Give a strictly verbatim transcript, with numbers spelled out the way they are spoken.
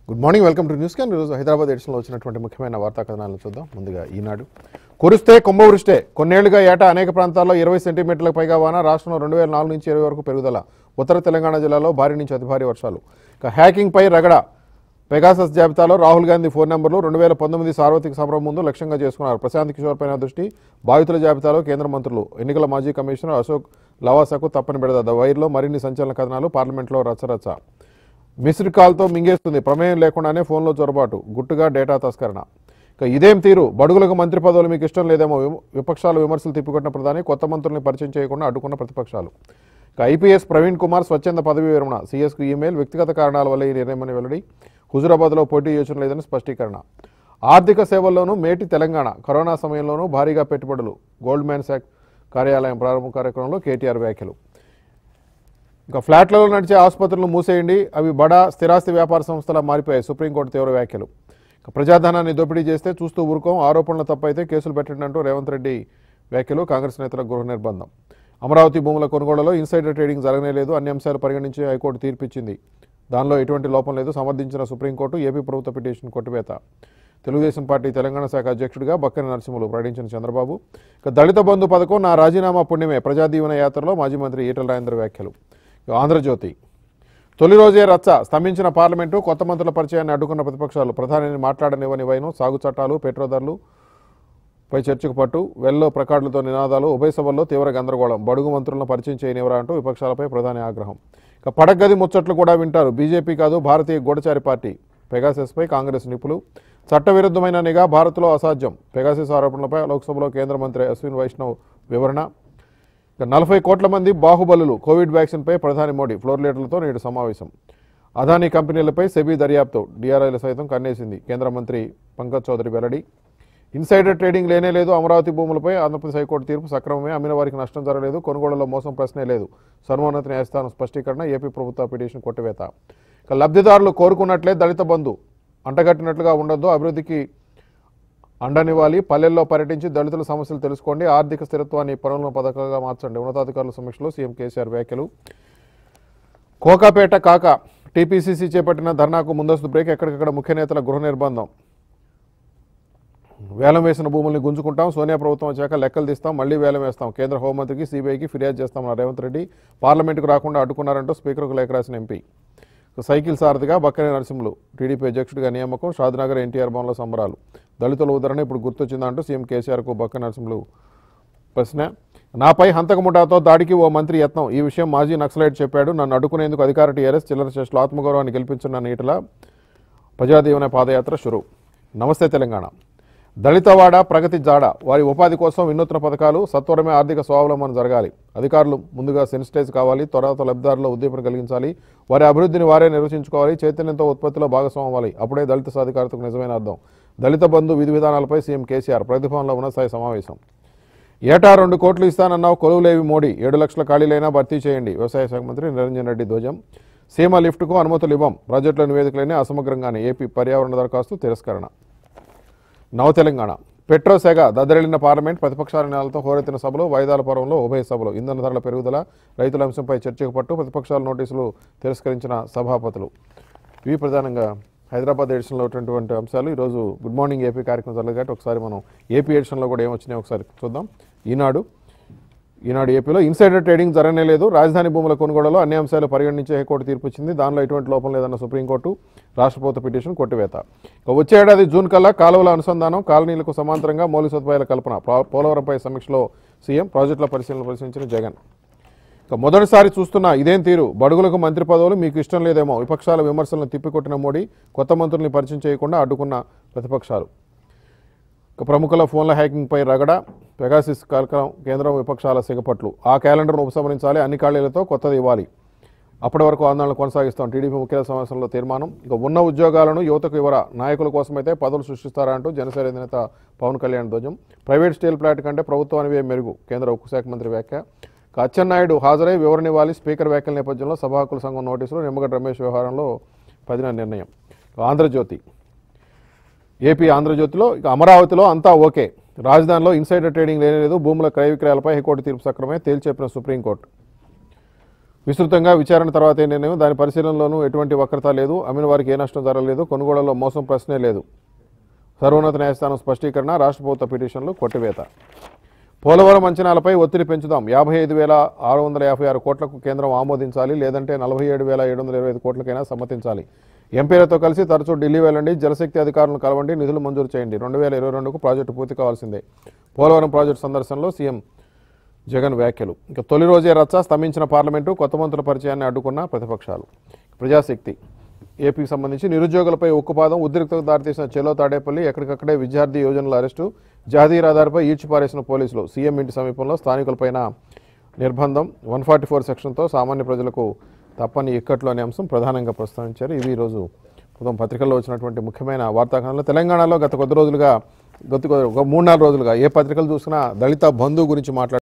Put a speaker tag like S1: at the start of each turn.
S1: Good morning, welcome to news can. ఈరోజు హైదరాబాద్ ఎడిషన్లో వచ్చినటువంటి ముఖ్యమైన వార్తా కథనాలను చూద్దాం. ముందుగా ఈనాడు. కురిస్తే కుంభవృష్టే. కొన్నేళ్లుగా ఏటా అనేక ప్రాంతాల్లో ఇరవై సెంటీమీటర్లకు పైగా వాన. రాష్ట్రంలో రెండు వేల నాలుగు నుంచి ఇరవై వరకు పెరుగుదల. ఉత్తర తెలంగాణ జిల్లాలో భారీ నుంచి అతి భారీ వర్షాలు. ఇక హ్యాకింగ్పై రగడ. పెగాసస్ జాబితాలో రాహుల్ గాంధీ ఫోన్ నెంబర్లు రెండు వేల పంతొమ్మిది సార్వత్రిక సమరం ముందు లక్ష్యంగా చేసుకున్నారు. ప్రశాంత్ కిషోర్ పైన దృష్టి. బాధితుల జాబితాలో కేంద్ర మంత్రులు. ఎన్నికల మాజీ కమిషనర్ అశోక్ లవాసాకు తప్పని బెడద. వైర్లో మరిన్ని సంచలన కథనాలు. పార్లమెంట్లో రచ్చరచ్చ. మిస్డ్ కాల్తో మింగేస్తుంది. ప్రమేయం లేకుండానే ఫోన్లో చొరబాటు. గుట్టుగా డేటా తస్కరణ. ఇక ఇదేం తీరు. బడుగులకు మంత్రి పదవులు మీకు ఇష్టం లేదేమో. విపక్షాలు విమర్శలు తిప్పికొట్టిన ప్రధాని. కొత్త మంత్రుల్ని పరిచయం చేయకుండా అడ్డుకున్న ప్రతిపక్షాలు. ఇక ఐపీఎస్ ప్రవీణ్ కుమార్ స్వచ్ఛంద పదవి విరమణ. సీఎస్కు ఈమెయిల్. వ్యక్తిగత కారణాల వల్ల ఈ నిర్ణయమని వెల్లడి. హుజురాబాద్లో పోటీ యోచన లేదని స్పష్టీకరణ. ఆర్థిక సేవల్లోనూ మేటి తెలంగాణ. కరోనా సమయంలోనూ భారీగా పెట్టుబడులు. గోల్డ్ మ్యాన్ శాఖ కార్యాలయం ప్రారంభ కార్యక్రమంలో కేటీఆర్ వ్యాఖ్యలు. ఇంకా ఫ్లాట్లలో నడిచే ఆసుపత్రులను మూసేయండి, అవి బడా స్థిరాస్తి వ్యాపార సంస్థలా మారిపోయాయి. సుప్రీంకోర్టు తీవ్ర వ్యాఖ్యలు. ఇక ప్రజాధనాన్ని దోపిడీ చేస్తే చూస్తూ ఊరుకోం, ఆరోపణలు తప్పైతే కేసులు పెట్టండి అంటూ రేవంత్ రెడ్డి వ్యాఖ్యలు. కాంగ్రెస్ నేతల గృహ నిర్బంధం. అమరావతి భూముల కొనుగోళ్లలో ఇన్సైడర్ ట్రేడింగ్ జరగనేలేదు. అన్ని అంశాలు పరిగణించి హైకోర్టు తీర్పిచ్చింది. దానిలో ఎటువంటి లోపం లేదు. సమర్థించిన సుప్రీంకోర్టు. ఏపీ ప్రభుత్వ పిటిషన్ కొట్టివేత. తెలుగుదేశం పార్టీ తెలంగాణ శాఖ అధ్యక్షుడిగా బక్కని నరసింహులు ప్రకటించిన చంద్రబాబు. ఇక దళిత బంధు పథకం నా రాజీనామా పుణ్యమే. ప్రజాదీవన యాత్రలో మాజీ మంత్రి ఈటెల రాజేందర్ వ్యాఖ్యలు. ఆంధ్రజ్యోతి. తొలి రోజే రచ్చ. స్తంభించిన పార్లమెంటు. కొత్త మంత్రుల పరిచయాన్ని అడ్డుకున్న ప్రతిపక్షాలు. ప్రధానిని మాట్లాడనివ్వని వైను. సాగు చట్టాలు, పెట్రో ధరలు పై చర్చకు పట్టు. వెల్లో ప్రకార్డులతో నినాదాలు. ఉభయ సభల్లో తీవ్ర గందరగోళం. బడుగు మంత్రులను పరిచయం చేయనివరా అంటూ విపక్షాలపై ప్రధాని ఆగ్రహం. ఇక పడగది ముచ్చట్లు కూడా వింటారు. బీజేపీ కాదు భారతీయ గూఢచారి పార్టీ. పెగాసెస్పై కాంగ్రెస్ నిపులు. చట్టవిరుద్ధమైన నిఘా భారత్లో అసాధ్యం. పెగాసెస్ ఆరోపణలపై లోక్సభలో కేంద్ర మంత్రి అశ్విన్ వైష్ణవ్ వివరణ. ఇక నలభై కోట్ల మంది బాహుబలులు. కోవిడ్ వ్యాక్సిన్పై ప్రధాని మోడీ ఫ్లోర్ లీడర్లతో నేడు సమావేశం. అదానీ కంపెనీలపై సెబీ దర్యాప్తు. డీఆర్ఐలు సైతం కన్నేసింది. కేంద్ర మంత్రి పంకజ్ చౌదరి వెల్లడి. ఇన్సైడర్ ట్రేడింగ్ లేనే లేదు. అమరావతి భూములపై ఆంధ్రప్రదేశ్ హైకోర్టు తీర్పు సక్రమమే. అమ్మిన వారికి నష్టం జరగలేదు. కొనుగోళ్లలో మోసం ప్రశ్నే లేదు. సర్వోన్నత న్యాయస్థానం స్పష్టీకరణ. ఏపీ ప్రభుత్వ పిటిషన్ కొట్టివేత. ఇక లబ్ధిదారులు కోరుకున్నట్లే దళిత బంధు అంటగట్టినట్లుగా ఉండొద్దు. అభివృద్ధికి అండనివ్వాలి. పల్లెల్లో పర్యటించి దళితుల సమస్యలు తెలుసుకోండి. ఆర్థిక స్థిరత్వాన్ని పనులను పథకంగా మార్చండి. ఉన్నతాధికారుల సమీక్షలో సీఎం కేసీఆర్ వ్యాఖ్యలు. కోకాపేట కాక. టీపీసీసీ చేపట్టిన ధర్నాకు ముందస్తు బ్రేక్. ఎక్కడికక్కడ ముఖ్య నేతల గృహ నిర్బంధం. వేలం వేసిన భూముల్ని గుంజుకుంటాం. సోనియా ప్రభుత్వం వచ్చాక లెక్కలు తీస్తాం, మళ్లీ వేలం వేస్తాం. కేంద్ర హోంమంత్రికి సీబీఐకి ఫిర్యాదు చేస్తామన్నారు రేవంత్ రెడ్డి. పార్లమెంటుకు రాకుండా అడ్డుకున్నారంటూ స్పీకర్కు లేఖ రాసిన ఎంపీ. సైకిల్ సారథిగా బక్కని నరసింహులు టీడీపీ అధ్యక్షుడిగా నియామకం. షాద్నగర్ ఎన్టీఆర్ భవన్లో సంబరాలు. దళితుల ఉదరణ ఇప్పుడు గుర్తొచ్చిందా అంటూ సీఎం కేసీఆర్కు బక్కని నరసింహులు ప్రశ్న. నాపై హంతకముఠాతో దాడికి ఓ మంత్రి యత్నం. ఈ విషయం మాజీ నక్సలైట్ చెప్పాడు. నన్ను అడ్డుకునేందుకు అధికార టీఆర్ఎస్ చిల్లర చేష్టలు. ఆత్మగౌరవాన్ని గెలిపించిన నీటిల ప్రజాదీవన పాదయాత్ర షురు. నమస్తే తెలంగాణ. దళితవాడ ప్రగతి జాడ. వారి ఉపాధి కోసం వినూత్న పథకాలు. సత్వరమే ఆర్థిక స్వావలంబన జరగాలి. అధికారులు ముందుగా సెన్సిటైజ్ కావాలి. త్వరత లబ్ధిదారుల్లో ఉద్దీపన కలిగించాలి. వారి అభివృద్ధిని వారే నిర్వచించుకోవాలి. చైతన్యంతో ఉత్పత్తిలో భాగస్వామ్యం అవ్వాలి. అప్పుడే దళిత సాధికారతకు నిజమైన అర్థం. దళిత బంధు విధి విధానాలపై సీఎం కేసీఆర్ ప్రతిభవన్లో ఉన్న స్థాయి సమావేశం. ఏటా రెండు కోట్లు ఇస్తానన్నావు, కొలువులేవి మోడీ. ఏడు లక్షల ఖాళీలైనా భర్తీ చేయండి. వ్యవసాయ శాఖ మంత్రి నిరంజన్ రెడ్డి ధ్వజం. సీమ లిఫ్ట్కు అనుమతులు ఇవ్వం. ప్రాజెక్టుల నివేదికలైనా అసమగ్రంగానే. ఏపీ పర్యావరణ దరఖాస్తు తిరస్కరణ. నవ తెలంగాణ. పెట్రో సెగ దద్దరిల్లిన పార్లమెంట్. ప్రతిపక్షాల నేలతో హోరెత్తిన సభలు. వాయిదాల పర్వంలో ఉభయ సభలు. ఇంధన ధరల పెరుగుదల, రైతుల అంశంపై చర్చకు పట్టు. ప్రతిపక్షాల నోటీసులు తిరస్కరించిన సభాపతులు. ఇవి ప్రధానంగా హైదరాబాద్ ఎడిషన్లో ఉన్నటువంటి అంశాలు. ఈరోజు గుడ్ మార్నింగ్ ఏపీ కార్యక్రమం జరగదు కాబట్టి ఒకసారి మనం ఏపీ ఎడిషన్లో కూడా ఏమొచ్చినాయో ఒకసారి చూద్దాం. ఈనాడు. ఈనాడు ఏపీలో ఇన్సైడర్ ట్రేడింగ్ జరగనే లేదు. రాజధాని భూముల కొనుగోళ్లలో అన్ని అంశాలు పరిగణించి హైకోర్టు తీర్పు ఇచ్చింది. దానిలో ఎటువంటి లోపం లేదన్న సుప్రీంకోర్టు. రాష్ట్ర ప్రభుత్వ పిటిషన్ కొట్టివేత. వచ్చే ఏడాది జూన్ కల్లా కాలువల అనుసంధానం. కాలనీలకు సమాంతరంగా మౌలిక సదుపాయాల కల్పన. పోలవరంపై సమీక్షలో సీఎం. ప్రాజెక్టుల పరిశీలన పరిశీలించిన జగన్. ఇక మొదటిసారి చూస్తున్న ఇదేం తీరు. బడుగులకు మంత్రి పదవులు మీకు ఇష్టం లేదేమో. విపక్షాల విమర్శలను తిప్పికొట్టిన మోడీ. కొత్త మంత్రుల్ని పరిచయం చేయకుండా అడ్డుకున్న ప్రతిపక్షాలు. ఇక ప్రముఖుల ఫోన్ల హ్యాకింగ్పై రగడ. పెగాసిస్ కార్యక్రమం. కేంద్రం విపక్షాల సిగపట్లు. ఆ క్యాలెండర్ను ఉపసంహరించాలి. అన్ని ఖాళీలతో కొత్తది ఇవ్వాలి. అప్పటి వరకు ఆందోళన కొనసాగిస్తాం. టీడీపీ ముఖ్య సమావేశంలో తీర్మానం. ఇక ఉన్న ఉద్యోగాలను యువతకు ఇవ్వరా. నాయకుల కోసమైతే పదవులు సృష్టిస్తారా అంటూ జనసేన అధినేత పవన్ కళ్యాణ్ ధ్వజం. ప్రైవేట్ స్టీల్ ప్లాంట్ కంటే ప్రభుత్వానివే మెరుగు. కేంద్ర ఉక్కు శాఖ మంత్రి వ్యాఖ్య. అచ్చెన్నాయుడు హాజరై వివరణ ఇవ్వాలి. స్పీకర్ వ్యాఖ్యల నేపథ్యంలో సభా హక్కుల సంఘం నోటీసులు. నిమ్మగడ్డ రమేష్ వ్యవహారంలో పదిన నిర్ణయం. ఆంధ్రజ్యోతి. ఏపీ ఆంధ్రజ్యోతిలో ఇక అమరావతిలో అంతా ఓకే. రాజధానిలో ఇన్సైడర్ ట్రేడింగ్ లేనేలేదు. భూముల క్రయ విక్రయాలపై హైకోర్టు తీర్పు సక్రమే తేల్చెప్పిన సుప్రీంకోర్టు. విస్తృతంగా విచారణ తర్వాత ఏ నిర్ణయం, దాని పరిశీలనలోనూ ఎటువంటి వక్రత లేదు, అమ్మిన వారికి ఏ నష్టం జరగలేదు, కొనుగోళ్లలో మోసం ప్రశ్నే లేదు. సర్వోన్నత న్యాయస్థానం స్పష్టీకరణ, రాష్ట్ర ప్రభుత్వ పిటిషన్లు కొట్టివేత. పోలవరం అంచనాలపై ఒత్తిడి పెంచుదాం, యాభై ఐదు వేల ఆరు వందల యాభై ఆరు కోట్లకు కేంద్రం ఆమోదించాలి, లేదంటే నలభై ఏడు వేల ఏడు వందల ఇరవై ఐదు కోట్లకైనా సమ్మతించాలి. ఎంపీలతో కలిసి తరచూ ఢిల్లీ వెళ్ళండి, జలశక్తి అధికారులను కలవండి, నిధులు మంజూరు చేయండి. రెండు వేల ఇరవై రెండుకు ప్రాజెక్టు పూర్తి కావాల్సిందే. పోలవరం ప్రాజెక్టు సందర్శనలో సీఎం జగన్ వ్యాఖ్యలు. ఇక తొలి రోజే రచ్చ, స్తంభించిన పార్లమెంటు, కొత్త మంత్రుల పరిచయాన్ని అడ్డుకున్న ప్రతిపక్షాలు. ప్రజాశక్తి ఏపీకి సంబంధించి నిరుద్యోగులపై ఉక్కుపాదం, ఉద్రిక్తకు దారితీసిన చెలో తాడేపల్లి, ఎక్కడికక్కడే విద్యార్థి యోజనల అరెస్టు, జాతీయ రహదారిపై ఈడ్చిపారేసిన పోలీసులు, సీఎం ఇంటి సమీపంలో స్థానికులపైన నిర్బంధం, వన్ ఫార్టీ ఫోర్ సెక్షన్తో సామాన్య ప్రజలకు తప్పని ఇక్కట్లు అనే అంశం ప్రధానంగా ప్రస్తావించారు. ఇవి ఈరోజు ఉదయం పత్రికల్లో వచ్చినటువంటి ముఖ్యమైన వార్తాకథనాలు. తెలంగాణలో గత కొద్ది రోజులుగా గత మూడు నాలుగు రోజులుగా ఏ పత్రికలు చూసినా దళిత బంధువు గురించి మాట్లాడు